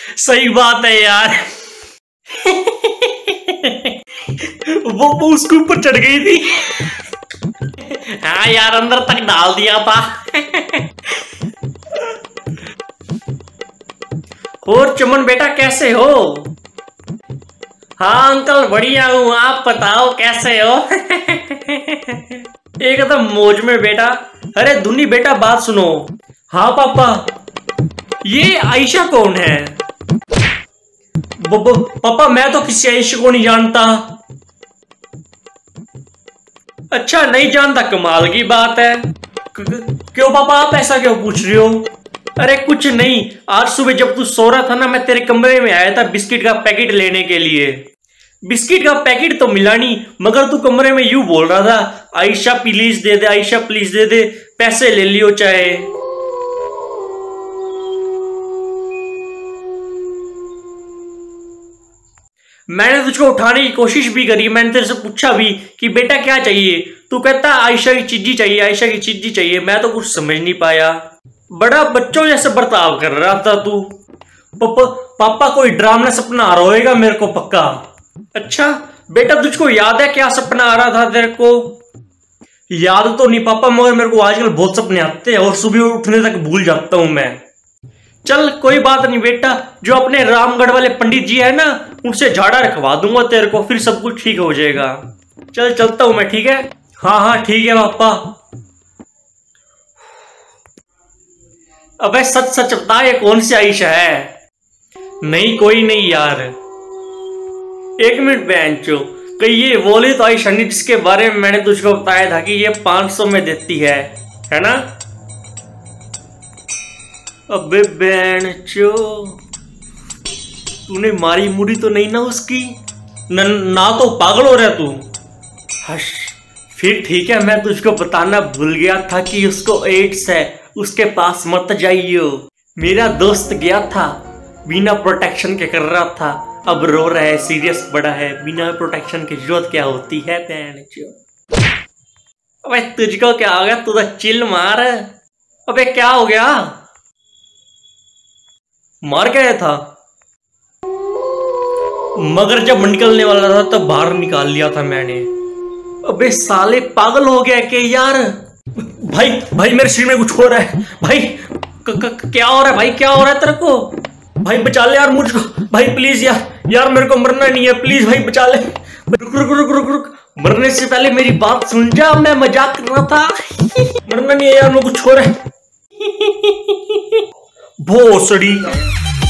सही बात है यार। वो उसके ऊपर चढ़ गई थी। हाँ यार, अंदर तक डाल दिया था। और चमन बेटा कैसे हो? हाँ अंकल बढ़िया हूँ, आप बताओ कैसे हो? एकदम मौज में बेटा। अरे धुनी बेटा बात सुनो। हाँ पापा। ये आयशा कौन है? पापा मैं तो किसी आयशा को नहीं जानता। अच्छा नहीं जानता, कमाल की बात है। क्यों पापा आप ऐसा क्यों पूछ रहे हो? अरे कुछ नहीं, आज सुबह जब तू सो रहा था ना, मैं तेरे कमरे में आया था बिस्किट का पैकेट लेने के लिए। बिस्किट का पैकेट तो मिला नहीं, मगर तू कमरे में यूं बोल रहा था, आयशा प्लीज दे दे, आयशा प्लीज दे दे, पैसे ले लियो चाहे। मैंने तुझको उठाने की कोशिश भी करी, मैंने तेरे से पूछा भी कि बेटा क्या चाहिए, तू कहता आयशा की चीजी चाहिए, आयशा की चीजी चाहिए। मैं तो कुछ समझ नहीं पाया। बड़ा बच्चों जैसे बर्ताव कर रहा था तू। पापा कोई डरावना सपना आ रहा होगा मेरे को पक्का। अच्छा बेटा तुझको याद है क्या सपना आ रहा था तेरे को? याद तो नहीं पापा, मगर मेरे को आजकल बहुत सपने आते हैं और सुबह उठने तक भूल जाता हूं मैं। चल कोई बात नहीं बेटा, जो अपने रामगढ़ वाले पंडित जी है ना, उनसे झाड़ा रखवा दूंगा तेरे को, फिर सब कुछ ठीक हो जाएगा। चल चलता हूं मैं, ठीक है? हाँ हाँ ठीक है पापा। अबे सच सच बता, ये कौन सी आयशा है? नहीं कोई नहीं यार। एक मिनट बेंचो, कहीं ये बोले तो आयशा नहीं जिसके बारे में मैंने तुझको बताया था कि ये 500 में देती है ना? अबे बेंचो, तूने मारी मुड़ी तो नहीं ना उसकी? ना तो पागल हो रहा तू? हश, फिर ठीक है, मैं तुझको बताना भूल गया था कि उसको एड्स है, उसके पास मत जाइयो। मेरा दोस्त गया था, बिना प्रोटेक्शन के कर रहा था, अब रो रहा है, सीरियस बड़ा है। बिना प्रोटेक्शन की जरूरत क्या होती है बेंचो? अबे तुझको क्या हो गया, तू तो चिल मार। अबे क्या हो गया? मार गया था, मगर जब निकलने वाला था तब बाहर निकाल लिया था मैंने। अबे साले पागल हो गया क्या यार? भाई भाई मेरे शरीर में कुछ हो रहा है भाई। क्या हो रहा है भाई, क्या हो रहा है तेरे को? भाई बचा ले यार मुझको, भाई प्लीज यार मेरे को मरना नहीं है, प्लीज भाई बचा ले। रुक रुक रुक रुक रुक, मरने से पहले मेरी बात सुन जा, मैं मजाक कर रहा था। मरना नहीं है यार, मेरे को कुछ हो रहा है। भोसड़ी।